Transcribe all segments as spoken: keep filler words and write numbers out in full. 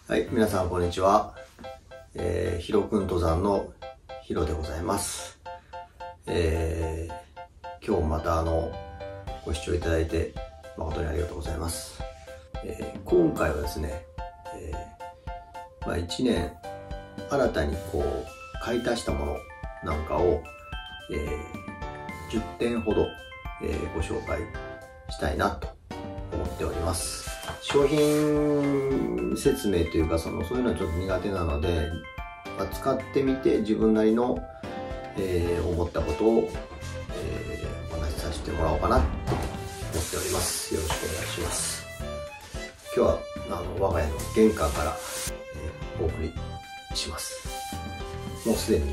はい、皆さんこんにちは。えー、ひろくん登山のひろでございます。えー、今日またあのご視聴いただいて誠にありがとうございます。えー、今回はですね、えー、まあ、いちねん新たにこう買い足したものなんかを、えー、じゅってんほど、えー、ご紹介したいなと思っております。商品説明というかそのそういうのはちょっと苦手なので、まあ、使ってみて自分なりの、えー、思ったことを、えー、お話しさせてもらおうかなと思っております。よろしくお願いします。今日はあの我が家の玄関から、えー、お送りします。もうすでにね、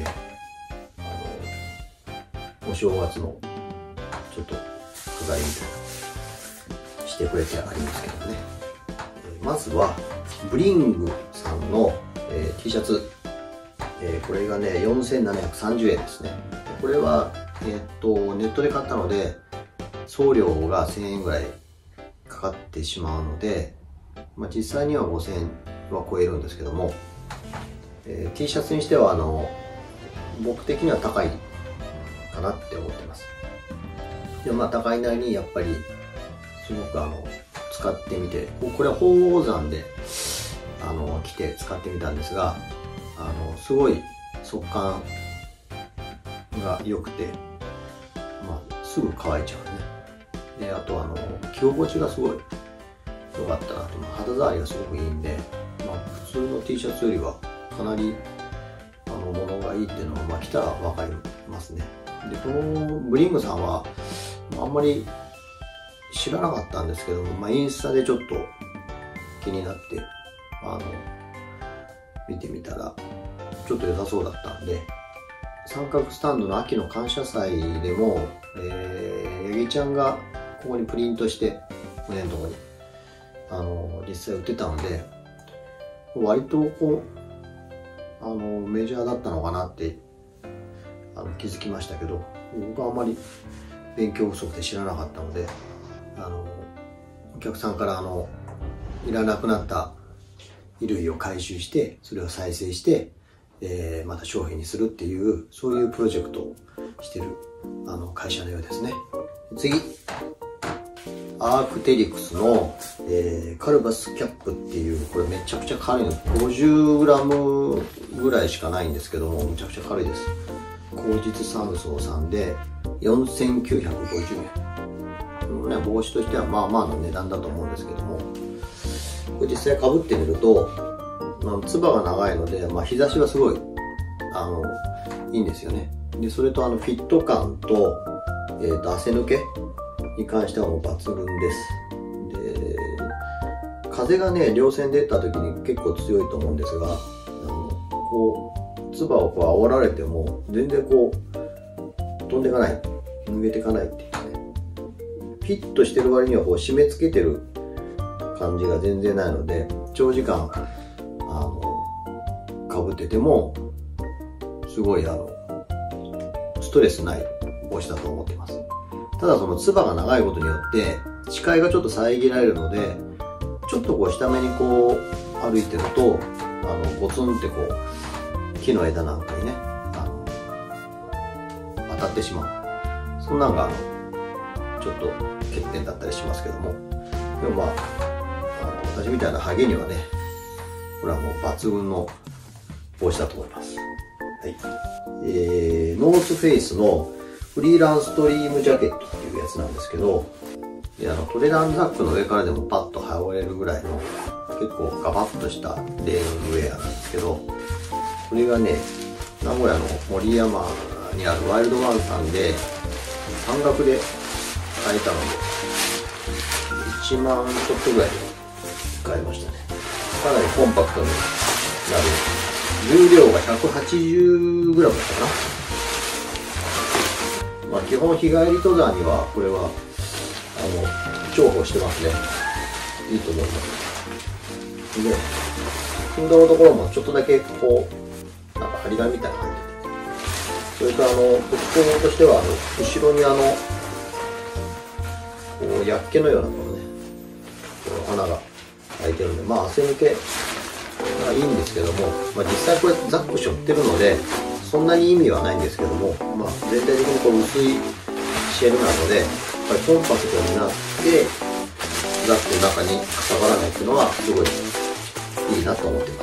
あのお正月のちょっと飾りみたいなしてくれてありますけどね。まずはブリングさんの、えー、T シャツ、えー、これがねよんせんななひゃくさんじゅうえんですね。これは、えー、っとネットで買ったので送料がせんえんぐらいかかってしまうので、まあ、実際にはごせんえんは超えるんですけども、えー、T シャツにしてはあの僕的には高いかなって思ってます。でまあ高いなりにやっぱりすごくあの使ってみて、これは鳳凰山であの着て使ってみたんですが、あのすごい速乾が良くて、まあ、すぐ乾いちゃうね。であとあの着心地がすごい良かったなと、肌触りがすごくいいんで、まあ、普通の T シャツよりはかなりあの物がいいっていうのは、まあ、着たら分かりますね。でこのブリングさんはあんまり知らなかったんですけども、まあ、インスタでちょっと気になってあの見てみたらちょっと良さそうだったんで、三角スタンドの秋の感謝祭でも、えー、ヤギちゃんがここにプリントして胸のところにあの実際売ってたので、割とこうあのメジャーだったのかなってあの気づきましたけど、僕はあまり勉強不足で知らなかったので、あのお客さんからあのいらなくなった衣類を回収してそれを再生して、えー、また商品にするっていうそういうプロジェクトをしてるあの会社のようですね。次アークテリクスの、えー、カルバスキャップっていう、これめちゃくちゃ軽いの ごじゅうグラム ぐらいしかないんですけども、めちゃくちゃ軽いです。後日三層さんでよんせんきゅうひゃくごじゅうえん。ね、帽子としてはまあまあの値段だと思うんですけども、これ実際かぶってみると、まあ、つばが長いので、まあ、日差しはすごいあのいいんですよね。でそれとあのフィット感と、えー、と汗抜けに関してはもう抜群です。で風がね稜線で出た時に結構強いと思うんですが、あのこうつばをこう煽られても全然こう飛んでいかない、脱げていかないっていうね、フィットしてる割にはこう締め付けてる感じが全然ないので、長時間あのかぶっててもすごいあのストレスない帽子だと思っています。ただそのつばが長いことによって視界がちょっと遮られるので、ちょっとこう下目にこう歩いてるとあのゴツンってこう木の枝なんかにねあの当たってしまう、そんなのがあのちょっと欠点だったりしますけども、でもまあ、あの私みたいなハゲにはねこれはもう抜群の帽子だと思います。はい、えー、ノースフェイスのフリーランストリームジャケットっていうやつなんですけど、であのトレランザックの上からでもパッと羽織れるぐらいの結構ガバッとしたレーンウェアなんですけど、これがね名古屋の森山にあるワイルドワンさんで半額で買えたのでいちまんちょっとぐらいで買いましたね。かなりコンパクトになる、重量が ひゃくはちじゅうグラム だったかな。まあ基本日帰り登山にはこれはあの重宝してますね。いいと思います。でフンドのところもちょっとだけこうなんか針金みたいなのが入ってて、それとあの特徴としてはあの後ろにあのこう薬気のようなものね、この穴が開いてるんで、まあ汗抜けけども、まあ、実際これザック背負ってるのでそんなに意味はないんですけども、まあ、全体的にこう薄いシェルなのでやっぱりコンパクトになってザックの中にかさばらないっていうのはすごいいいなと思ってます。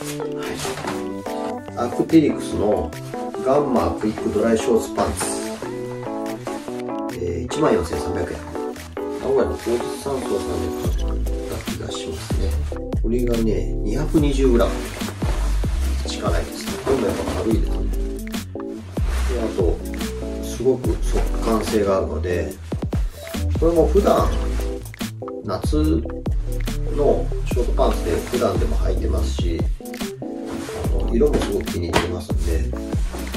はい、アクテリクスのガンマクイックドライショーツパンツ、えー、いちまんよんせんさんびゃくえん。名古屋の当日酸素さんで買った気がしますね。これがね にひゃくにじゅうグラム しかないですね。これもやっぱ軽いですね。であとすごく速乾性があるので、これも普段夏のショートパンツで普段でも履いてますし、あの色もすごく気に入ってますんですご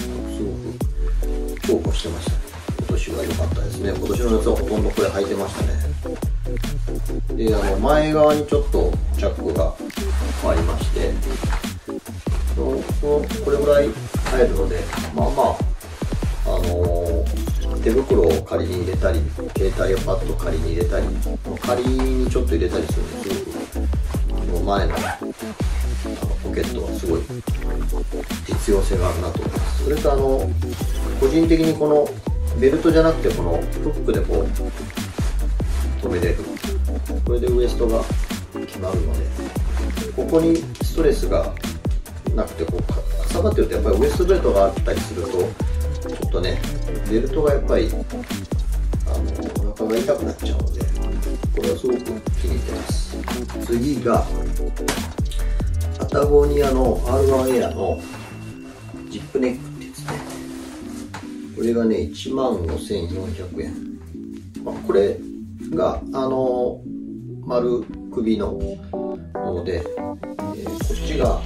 く重宝してましたね。今年は良かったですね。今年の夏はほとんどこれ履いてましたね。であの前側にちょっとチャックがありまして、このこれぐらい入るので、まあまああのー、手袋を仮に入れたり携帯をパッと仮に入れたり仮にちょっと入れたりするんですごく前のポケットはすごい実用性があるなと思います。それとあの個人的にこのベルトじゃなくてこのフックでこう留めれる、これでウエストが決まるので、ここにストレスがなくてこうかさばってるとやっぱりウエストベルトがあったりするとちょっとねベルトがやっぱりあのお腹が痛くなっちゃうので、これはすごく気に入ってます。次がパタゴニアの アールワン エアのジップネックってやつね。これがねいちまんごせんよんひゃくえん。まあ、これがあの丸首のもので、えー、こっちが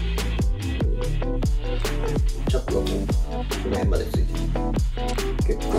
チャックがこうこの辺までついてる。結構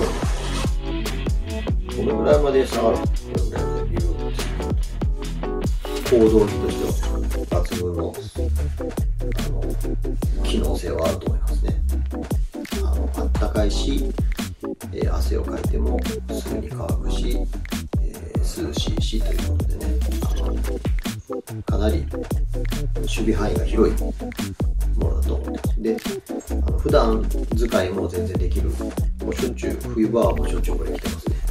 これぐらいまで下がる。これぐらいまでビューッと構造比としては抜群のあの機能性はあると思いますね。あのあったかいし、えー、汗をかいてもすぐに乾くし、えー、涼しいしということでね、あのかなり守備範囲が広いものだと思ってます。で、あの普段使いも全然できる。もうしょっちゅう冬場はもうしょっちゅうこれ着てますね。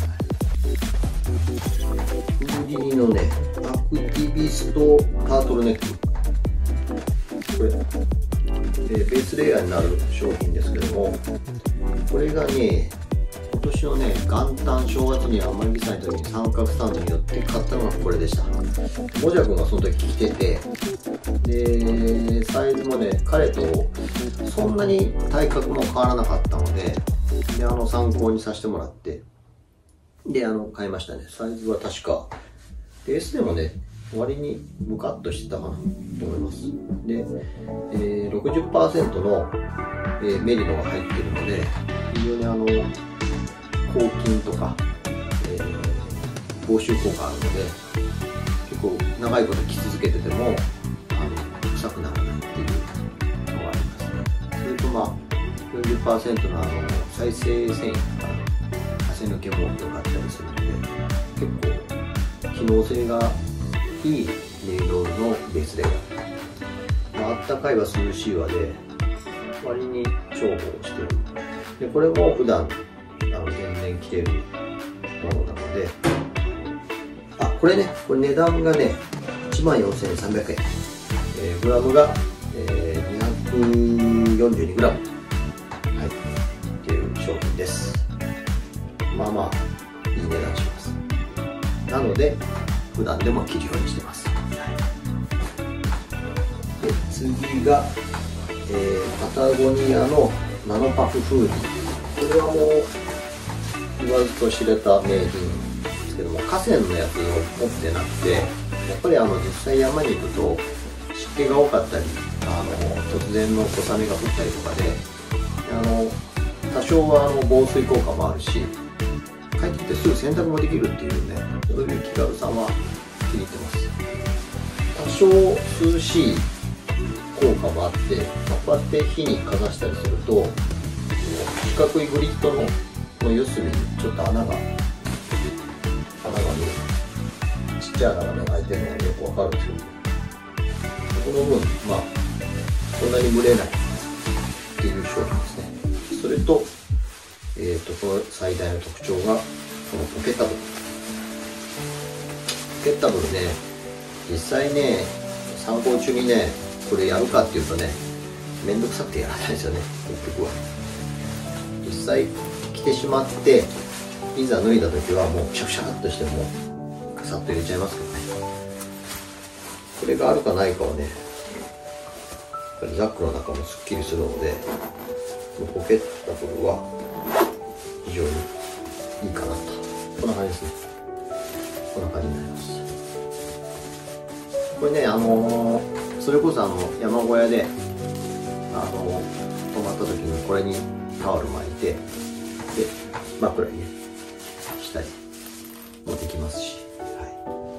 フーディニのねアクティビストタートルネック、これ、えー、ベースレイヤーになる商品ですけども、これがね今年のね元旦正月に甘いびさいの時に三角スタンドによって買ったのがこれでした。もじゃくんがその時着てて、でサイズもね彼とそんなに体格も変わらなかったので、であの参考にさせてもらって、であの買いましたね。サイズは確か エス でもね割にムカッとしてたかなと思います。で、えー、ろくじゅっパーセント の、えー、メリノが入っているので、非常にあの抗菌とか、えー、防臭効果あるので、結構長いこと着続けててもあの臭くならないっていうのがありますね。それとまあ よんじゅっパーセント の, あの再生繊維とか汗抜けも良かったりするので、結構機能性がいいネイロールのベースレイヤー、まあ、あったかいは涼しいわで割に重宝してる。でこれも普段あの全然着てるものなので、あこれねこれ値段がねいちまんよんせんさんびゃくえん、えー、グラムが、えー、にひゃくよんじゅうにグラム、はい、っていう商品です。まあまあいい値段します。なので普段でも着るようにしてます。で次が、えー、パタゴニアのナノパフフーディー。これはもう言わずと知れた名品ですけども、河川のやつを持ってなくて、やっぱりあの実際山に行くと湿気が多かったり、あの突然の小雨が降ったりとかで、あの多少はあの防水効果もあるし、帰ってきてすぐ洗濯もできるっていうね、そういう気軽さは気に入ってます。多少涼しい効果もあって、まあ、こうやって火にかざしたりすると四角いグリッドのこの四隅にちょっと穴が穴がねちっちゃい穴がね開いてるのがよくわかるんですけど、この分まあそんなに蒸れないっていう商品ですね。それと、えーと、この最大の特徴がこのポケッタブル。ポケッタブルね、実際ね、参考中にね、これやるかっていうとね、めんどくさくてやらないですよね、結局は。実際着てしまって、いざ脱いだ時はもうくしゃくしゃっとしてもうさっと入れちゃいますけどね。これがあるかないかはね、やっぱりザックの中もすっきりするので、ポケッタブルは非常にいいかなと。こんな感じですね。こんな感じになります。これね、あのー、それこそあの山小屋で、あのー、泊まった時にこれにタオル巻いて、で枕にねしたりもできますし、はい、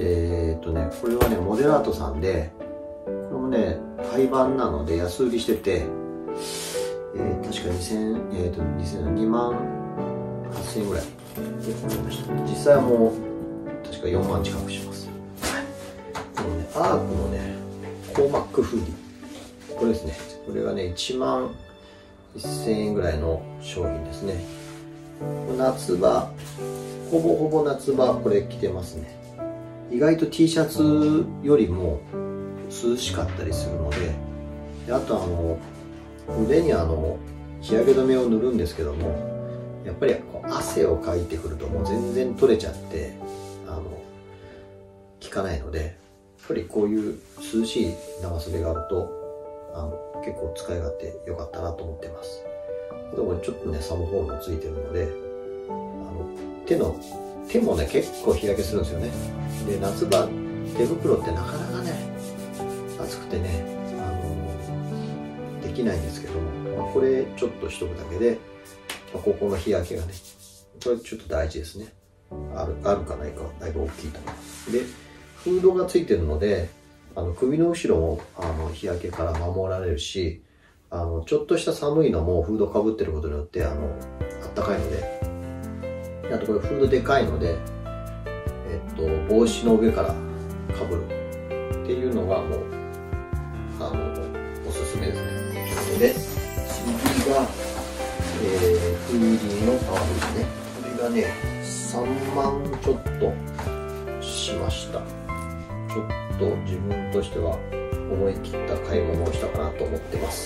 えー、っとねこれはねモデラートさんで、これもね廃盤なので安売りしてて、えー、確かにせん、えー、とにせんにまんはっせんえんぐらいで買いました。実際はもう確かよんまん近くします。このねアークのねコーマックフーディー、これですね。これがねいちまんせんえんぐらいの商品ですね。夏場ほぼほぼ夏場これ着てますね。意外と T シャツよりも涼しかったりするので、であとあの腕にあの日焼け止めを塗るんですけども、やっぱりこう汗をかいてくるともう全然取れちゃってあの効かないので、やっぱりこういう涼しい長袖があるとあの結構使い勝手良かったなと思ってます。でもちょっとねサムホールもついてるので、あの手の手もね結構日焼けするんですよね。で夏場手袋ってなかなかね暑くてね、あのできないんですけども、まあ、これちょっとしとくだけで、まあ、ここの日焼けがねこれちょっと大事ですね。あるあるかないかはだいぶ大きいと思います。でフードがついてるので、あの首の後ろもあの日焼けから守られるし、あのちょっとした寒いのもフードかぶってることによってあのあったかいので、あとこれフードでかいので、えっと、帽子の上からかぶるっていうのがもうあのおすすめですね。で次が、えー、フーディーの革ですね。これがねさんまんちょっとしました。ちょっと自分としては思い切った買い物をしたかなと思ってます。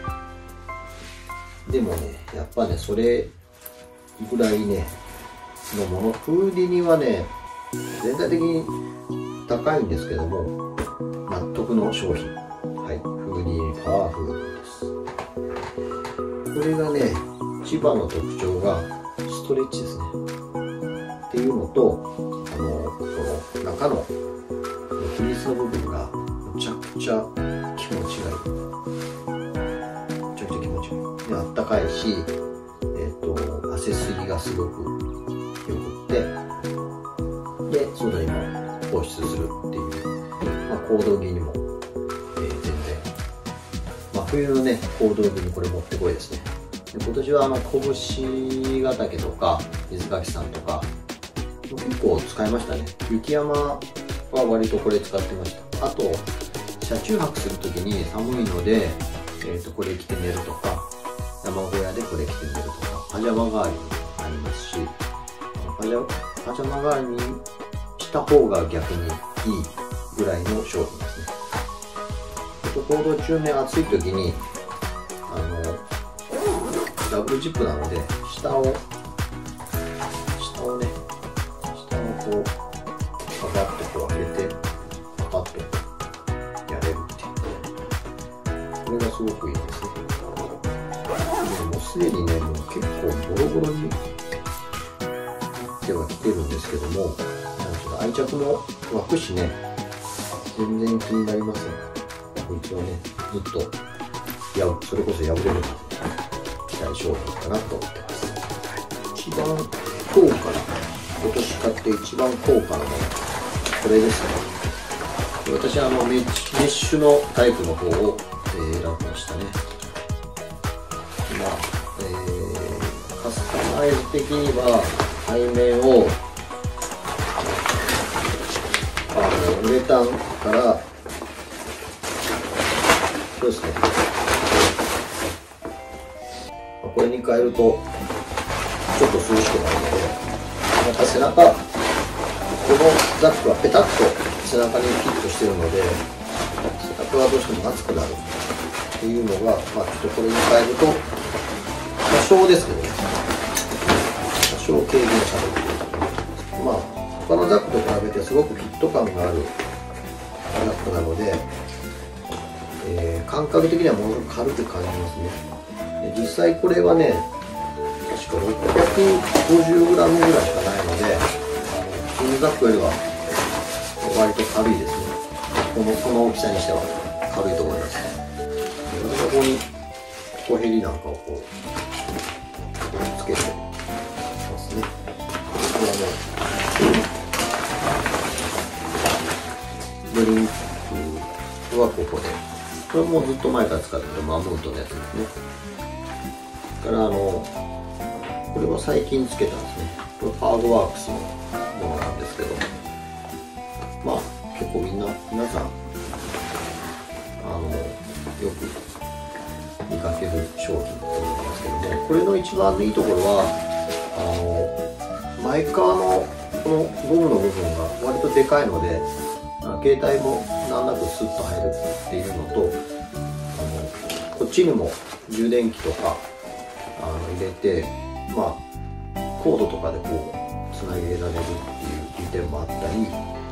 でもねやっぱねそれぐらいねのもの、フーディニはね全体的に高いんですけども納得の商品、はい、フーディニパワーフードです。これがね一番の特徴がストレッチですねっていうのと、あのこの中のフリースの部分がむちゃくちゃ気持ちがいい、むちゃくちゃ気持ちがいいで、あったかいし、えっと汗すぎがすごくよくって、で外にも放出するっていう、まあ、行動着にも、えー、全然、まあ、冬のね行動着にこれもってこいですね。で今年はあの拳ヶ岳とか水垣さんとか結構使いましたね。雪山は割とこれ使ってました。あと車中泊するときに寒いので、えー、とこれ着て寝るとか、山小屋でこれ着て寝るとか、パジャマ代わりになりますし、パジャパジャマ代わりにした方が逆にいいぐらいの商品ですね。行動中ね暑い時にあのダブルジップなので下を下をね下をこうパカッとこう開けてパカッとやれるっていう、これがすごくいいですね。でもうすでにねもう結構ボロボロにでは来てるんですけども、愛着も湧くしね全然気になりません。こいつはねずっとやそれこそ破れるまで期待商品かなと思ってます。一番高価な、今年買って一番高価なものこれですね。私はあのメッシュのタイプの方を、えー、選びましたね。まあ、えー、カスタマイズ的には背面をあのウレタンから気をつけてください。これに変えるとちょっと涼しくなるので、また背中、このザックはペタッと背中にフィットしてるので、背中がどうしても熱くなるっていうのが、まあ、ちょっとこれに変えると多少ですけどね、多少軽減されるというか、まあ他のザックと比べてすごくフィット感があるザックなので、えー、感覚的にはものすごく軽く感じますね。で実際これはね、確かろっぴゃくごじゅうグラム ぐらいしかないので、あの普通のザックよりは割と軽いですね。このこの大きさにしては軽いと思います。で私はここに小ヘリなんかをこうつけてますね。これはね、ベルンクはここで、これもずっと前から使ってるマムートのやつですね。それからあのこれは最近つけたんですね。これハードワークスのものなんですけど、まあ結構みんな皆さんあのよく見かける商品と思いますけども、これの一番のいいところはあの前側のこのゴムの部分が割とでかいので、携帯も難なくスッと入るっていうのと、あのこっちにも充電器とかあの入れて、まあコードとかでこうつなげられるっていう利点もあったり、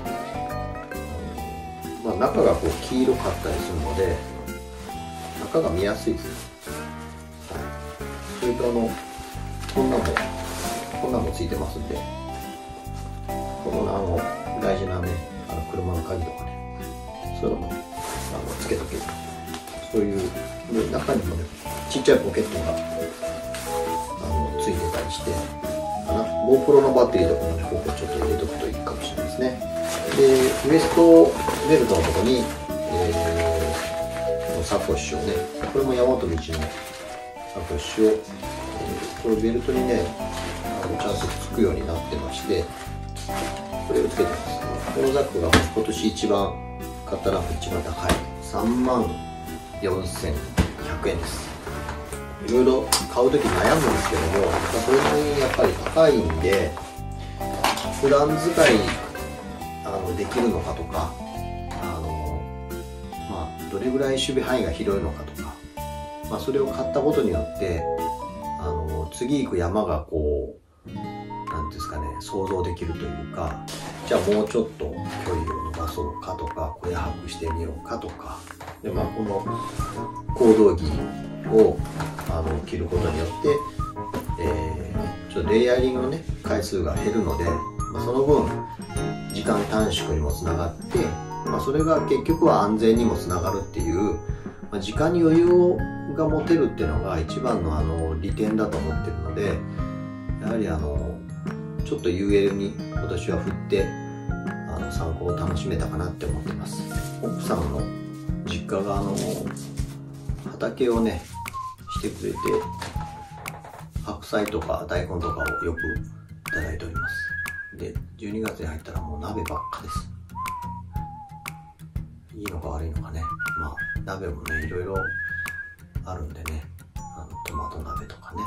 あの、まあ、中がこう黄色かったりするので中が見やすいですね。はい、それとあのこんなもこんなもついてますんで、このあの大事なね、あの車の鍵とかね、そういうのもあのつけとける、そういうで中にもねちっちゃいポケットがあのついてたりして、GoPro のバッテリーとかもね、ここちょっと入れとくといいかもしれないですね。で、ウエストベルトのところに、えー、サコッシュをね、これも大和道のサコッシュを、えー、これベルトにね、あのちゃんとつくようになってまして、これをつけてます。このザックが今年一番買ったランプ一番高いさんまんよんせんひゃくえんです。いろいろ買うとき悩むんですけども、それなりにやっぱり高いんで、普段使いあのできるのかとか、あの、まあ、どれぐらい守備範囲が広いのかとか、まあ、それを買ったことによってあの次行く山がこうなんていうんですかね、想像できるというか、じゃあもうちょっと距離を伸ばそうかとか、小屋泊してみようかとかで、まあ、この行動着をあの着ることによって、えー、ちょっとレイヤリングのね回数が減るので、まあ、その分時間短縮にもつながって、まあ、それが結局は安全にもつながるっていう、まあ、時間に余裕をが持てるっていうのが一番のあの利点だと思ってるので、やはりあのちょっと ユーエル に今年は振ってあの参考を楽しめたかなって思ってます。奥さんの実家があの畑をねしてくれて、白菜とか大根とかをよくいただいております。でじゅうにがつに入ったらもう鍋ばっかです。いいのか悪いのかね、まあ鍋もねいろいろあるんでね、あのトマト鍋とかね、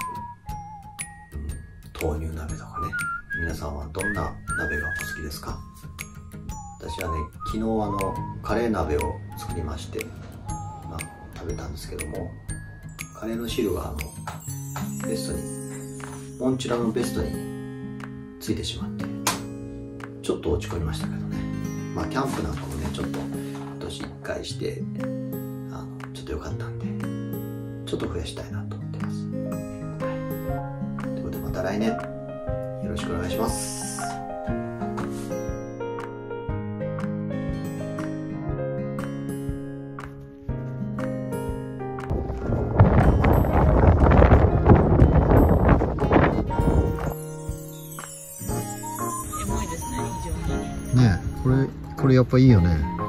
うん、豆乳鍋とかね、皆さんはどんな鍋がお好きですか？私はね昨日あのカレー鍋を作りまして、まあ、食べたんですけども、カレーの汁があのベストにモンチュラのベストについてしまってちょっと落ち込みましたけどね。まあキャンプなんかもねちょっと今年いっかいしてあのちょっと良かったんでちょっと増やしたいなと思ってます。はい、ということでまた来年よろしくお願いします。 ねえ、これこれやっぱいいよね。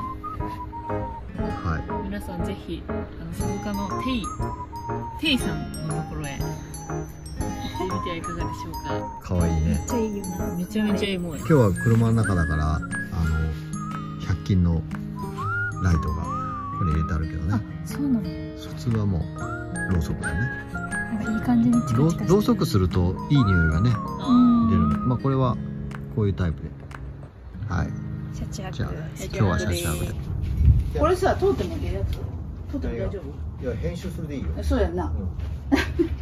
はい。 皆さんぜひあの鈴鹿のテイテイさんのところへ行ってみてはいかがでしょうか。 かわいいね。 めっちゃいいよね。めちゃめちゃいいもん。 今日は車の中だからあのひゃく均のライトがこに入れてあるけどね。 あ、そうなの。 普通はもうろうそくだね。 なんかいい感じにチカろうチカしてろうそくするといい匂いがねうん出るの。まあこれはこういうタイプで。はい。 シャチハじゃあグ。 今日はシャチハグで。 これさ、通ってもいいやつ。通っても大丈夫。 いや編集するでいいよ。 そうやんな。 うん